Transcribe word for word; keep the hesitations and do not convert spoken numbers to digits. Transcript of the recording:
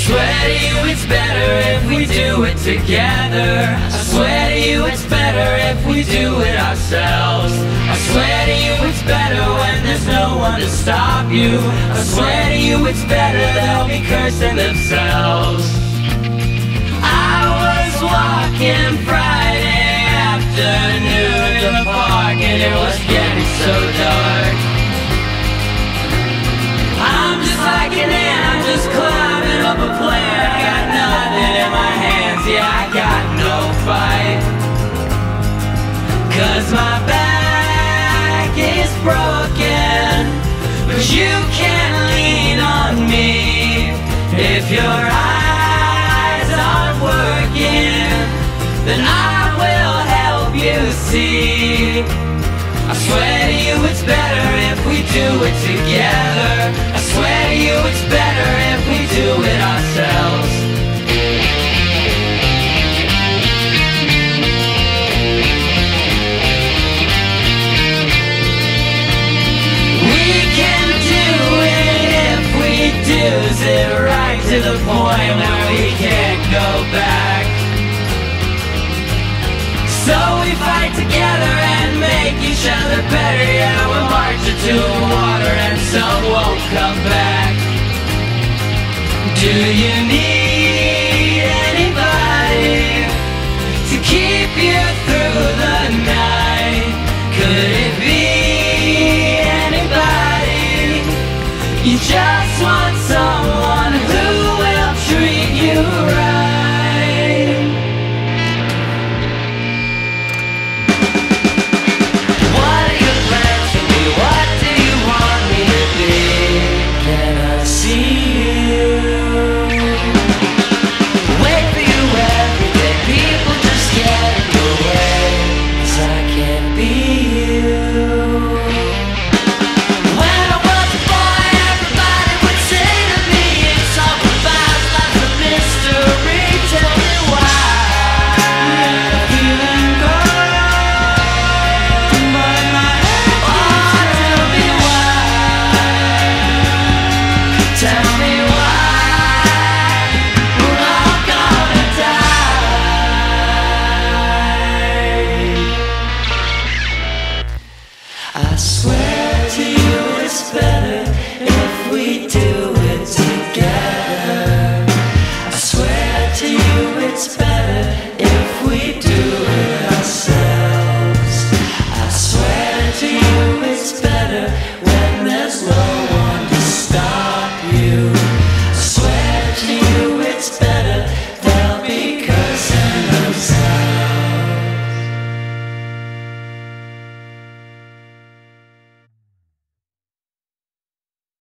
swear to you it's better if we do it together. I swear to you it's better if we do it ourselves. I swear to you it's better when there's no one to stop you. I swear to you it's better, they'll be cursing themselves. I was walking Friday afternoon in the park and it was getting so dark. I'm just like an ant, I'm just climbing up a plant. I got nothing in my hands, yeah, I got no fight. Cause my back is broken, but you can lean on me. If your eyes aren't working, then I will help you see. I swear to you it's better if we do it together. I swear to you it's better if we do it ourselves. We can do it if we do it right to the point where we can't go back. So we fight together and make each other better. Yeah, we'll march into the water and some won't come back. Do you need